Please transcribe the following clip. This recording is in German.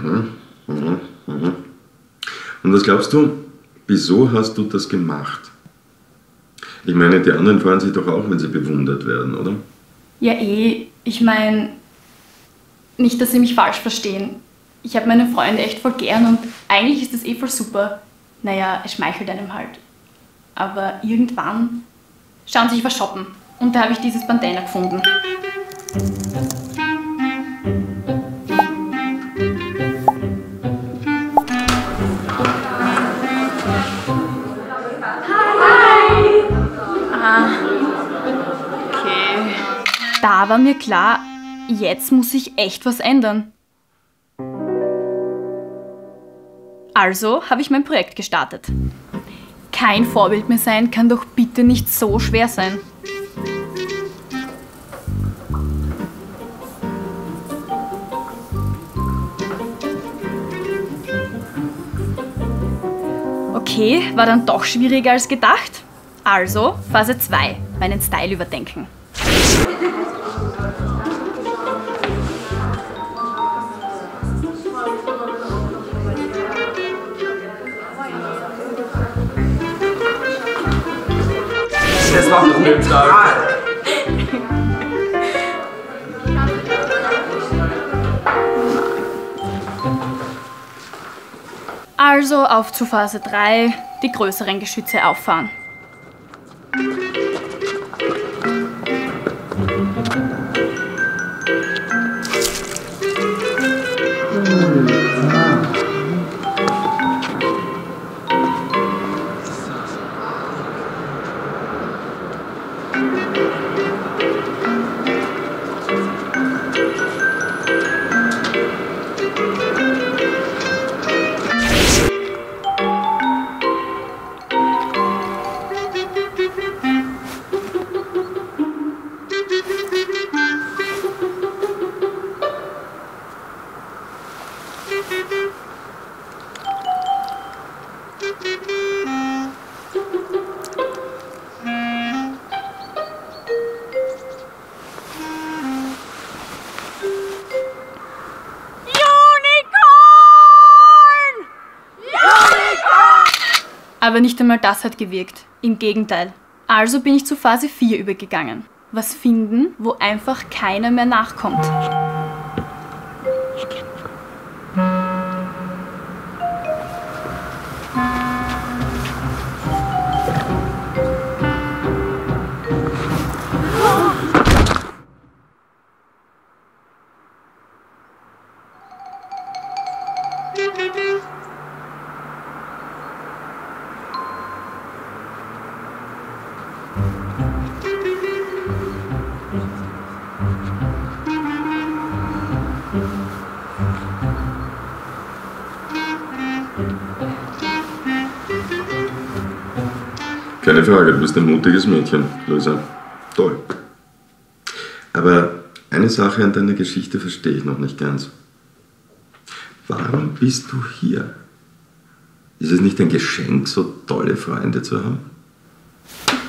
Mhm. Mhm. Mhm. Und was glaubst du, wieso hast du das gemacht? Ich meine, die anderen freuen sich doch auch, wenn sie bewundert werden, oder? Ja, ich meine, nicht, dass Sie mich falsch verstehen. Ich habe meine Freunde echt voll gern und eigentlich ist das voll super. Naja, es schmeichelt einem halt. Aber irgendwann schauen Sie, ich war shoppen und da habe ich dieses Bandana gefunden. Okay. Da war mir klar, jetzt muss sich echt was ändern. Also habe ich mein Projekt gestartet. Kein Vorbild mehr sein kann doch bitte nicht so schwer sein. Okay, war dann doch schwieriger als gedacht. Also, Phase 2, meinen Style überdenken. Das war doch neutral. Also auf zu Phase 3, die größeren Geschütze auffahren. Aber nicht einmal das hat gewirkt. Im Gegenteil. Also bin ich zu Phase 4 übergegangen. Was finden, wo einfach keiner mehr nachkommt. Keine Frage, du bist ein mutiges Mädchen, Luisa. Toll. Aber eine Sache an deiner Geschichte verstehe ich noch nicht ganz. Warum bist du hier? Ist es nicht ein Geschenk, so tolle Freunde zu haben?